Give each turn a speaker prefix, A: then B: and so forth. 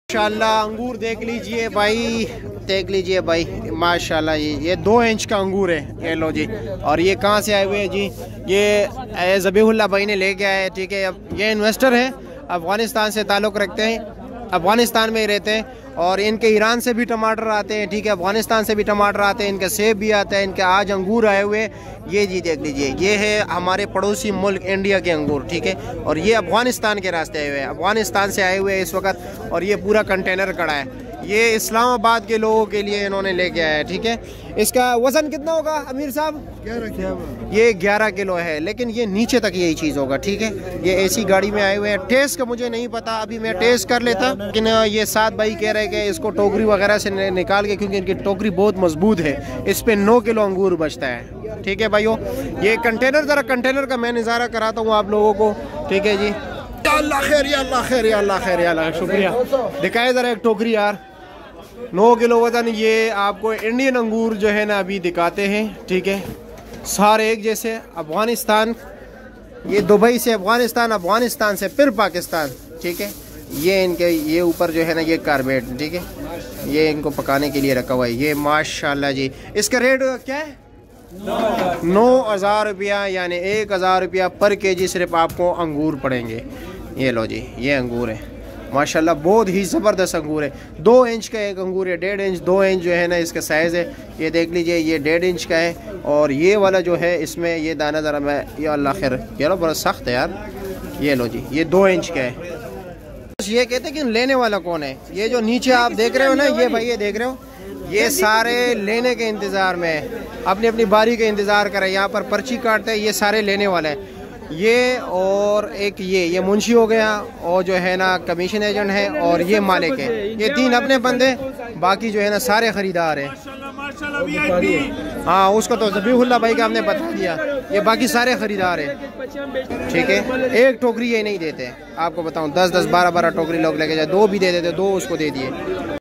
A: माशाल्लाह अंगूर देख लीजिए भाई, देख लीजिए भाई माशाल्लाह। ये 2 इंच का अंगूर है, ये लो जी। और ये कहाँ से आए हुए हैं जी? ये ज़बीहुल्लाह भाई ने लेके आए, ठीक है। अब ये इन्वेस्टर है, अफ़गानिस्तान से ताल्लुक़ रखते हैं, अफ़गानिस्तान में ही रहते हैं। और इनके ईरान से भी टमाटर आते हैं, ठीक है, अफ़गानिस्तान से भी टमाटर आते हैं, इनके सेब भी आते हैं, इनके आज अंगूर आए हुए। ये जी देख लीजिए, ये है हमारे पड़ोसी मुल्क इंडिया के अंगूर, ठीक है। और ये अफ़गानिस्तान के रास्ते आए हुए हैं, अफ़गानिस्तान से आए हुए हैं इस वक्त। और ये पूरा कंटेनर खड़ा है, ये इस्लामाबाद के लोगों के लिए इन्होंने लेके आया है, ठीक है। इसका वज़न कितना होगा अमीर साहब? 11 ये 11 किलो है, लेकिन ये नीचे तक यही चीज़ होगा, ठीक है। ये ऐसी गाड़ी में आए हुए हैं। टेस्ट का मुझे नहीं पता, अभी मैं टेस्ट कर लेता, लेकिन ये साथ भाई कह रहे हैं कि इसको टोकरी वगैरह से निकाल के, क्योंकि इनकी टोकरी बहुत मजबूत है, इस पर 9 किलो अंगूर बचता है, ठीक है भाइयों। ये कंटेनर, ज़रा कंटेनर का मैं नज़ारा कराता हूँ आप लोगों को, ठीक है जी। अल्लाह खैर, अल्लाह खैर, अल्लाह खैर, अल्लाह शुक्रिया। दिखाए ज़रा एक टोकरी यार, 9 किलो वज़न। ये आपको इंडियन अंगूर जो है ना अभी दिखाते हैं, ठीक है। सारे एक जैसे, अफ़गानिस्तान, ये दुबई से अफ़गानिस्तान, अफ़गानिस्तान से फिर पाकिस्तान, ठीक है। ये इनके ये ऊपर जो है ना ये कारबेट, ठीक है, ये इनको पकाने के लिए रखा हुआ है। ये माशाल्लाह जी। इसका रेट क्या है? 9,000 रुपया, यानी 1,000 रुपया पर केजी सिर्फ आपको अंगूर पड़ेंगे। ये लो जी, ये अंगूर है माशाल्लाह, बहुत ही ज़बरदस्त अंगूर है। 2 इंच का एक अंगूर है, 1.5 इंच, 2 इंच जो है ना इसका साइज़ है। ये देख लीजिए, ये 1.5 इंच का है। और ये वाला जो है इसमें ये दाना ज़रा मैं, या अल्लाह खैर, ये लो बड़ा सख्त है यार। ये लो जी, ये 2 इंच का है। ये कहते हैं कि लेने वाला कौन है? ये जो नीचे आप देख रहे हो ना, ये भाई ये देख रहे हो, ये सारे लेने के इंतज़ार में, अपनी अपनी बारी के इंतज़ार कर रहे हैं। यहाँ पर पर्ची काटते हैं, ये सारे लेने वाले हैं। ये और एक ये मुंशी हो गया, और जो है ना कमीशन एजेंट है, और ये मालिक है। ये 3 अपने बंदे, बाकी जो है ना सारे खरीदार हैं। हाँ, उसको तो ज़बीहुल्लाह भाई का हमने बता दिया, ये बाकी सारे खरीदार हैं, ठीक है। एक टोकरी ये नहीं देते, आपको बताऊं, 10-10, 12-12 टोकरी लोग लेके जाए, 2 भी दे देते, 2 उसको दे दिए।